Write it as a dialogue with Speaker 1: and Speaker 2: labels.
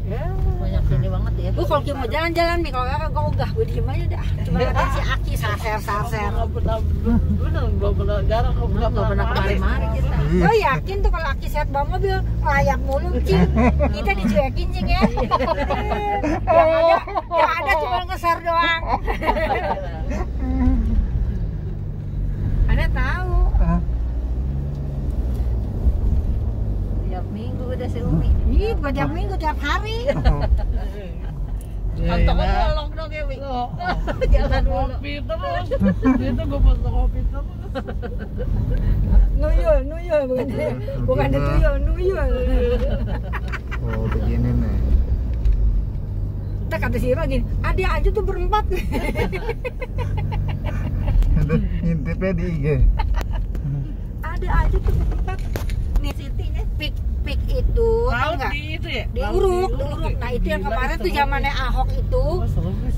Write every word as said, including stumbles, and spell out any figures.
Speaker 1: Ya.
Speaker 2: Banyak ini banget ya.
Speaker 3: Gue kalau mau jalan-jalan nih, kalau kakak gue enggak, gue diem aja dah. Cuma ada si Aki saser saser.
Speaker 1: Nggak pernah, bener belum pernah garang,
Speaker 2: Nggak pernah kemari-mari kita.
Speaker 3: Gue yakin tuh kalau Aki sehat bawa mobil layak mulu cing. Kita dicuekin cing ya. Yang ada, yang ada cuma ngeser doang. Ada tahu.
Speaker 2: Tiap minggu udah si Umi.
Speaker 3: Ih, bukan tiap minggu, tiap hari.
Speaker 2: Kantong bolong dong ya, Wi. Jalan dulu.
Speaker 1: Kopi terus, itu gue pesen kopi terus.
Speaker 3: Nuyul, nuyul bukan bukan
Speaker 4: Gitu.
Speaker 3: tuyul, nuyul.
Speaker 4: Oh begini nih.
Speaker 3: Kita kata si Ira gini, ada aja tuh berempat.
Speaker 4: Itu ngintipnya di I G.
Speaker 3: Ada aja tuh berempat. Nih Sitinya pik pik itu, tau
Speaker 1: Laut
Speaker 3: nggak?
Speaker 1: di itu ya?
Speaker 3: Diuruk, diuruk. Nah itu yang kemarin tuh zamannya Ahok itu.
Speaker 1: Oh, seru.